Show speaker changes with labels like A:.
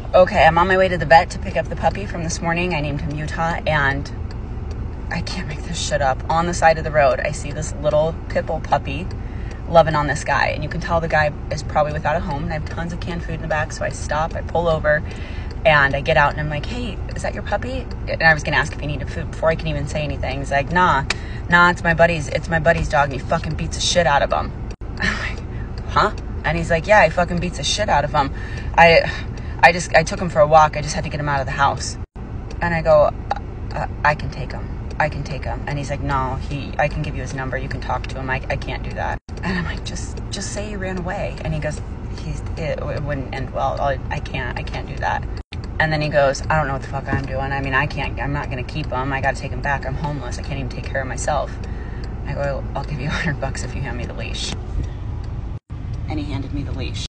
A: Okay, I'm on my way to the vet to pick up the puppy from this morning. I named him Utah, and I can't make this shit up. On the side of the road, I see this little pit bull puppy loving on this guy, and you can tell the guy is probably without a home, and I have tons of canned food in the back, so I stop, I pull over, and I get out, and I'm like, hey, is that your puppy? And I was gonna ask if he needed food before I can even say anything. He's like, nah, it's my buddy's dog, and he fucking beats the shit out of him. I'm like, huh? And he's like, yeah, he fucking beats the shit out of him. I took him for a walk. I just had to get him out of the house. And I go, I can take him. And he's like, no, I can give you his number. You can talk to him. I can't do that. And I'm like, just say he ran away. And he goes, it wouldn't end well. I can't do that. And then he goes, I don't know what the fuck I'm doing. I mean, I'm not going to keep him. I got to take him back. I'm homeless. I can't even take care of myself. I go, I'll give you $100 if you hand me the leash. And he handed me the leash.